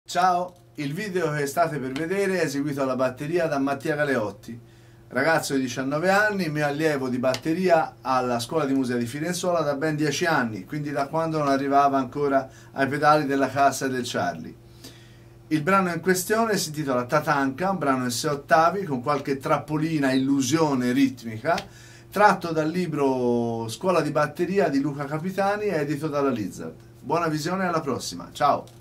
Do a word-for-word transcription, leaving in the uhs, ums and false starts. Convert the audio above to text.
Ciao, il video che state per vedere è eseguito alla batteria da Mattia Galeotti, ragazzo di diciannove anni, mio allievo di batteria alla scuola di musica di Firenzuola da ben dieci anni, quindi da quando non arrivava ancora ai pedali della cassa del Charlie. Il brano in questione si intitola Tatanka, un brano in sei ottavi con qualche trappolina illusione ritmica, tratto dal libro Scuola di batteria di Luca Capitani, edito dalla Lizard. Buona visione e alla prossima, ciao!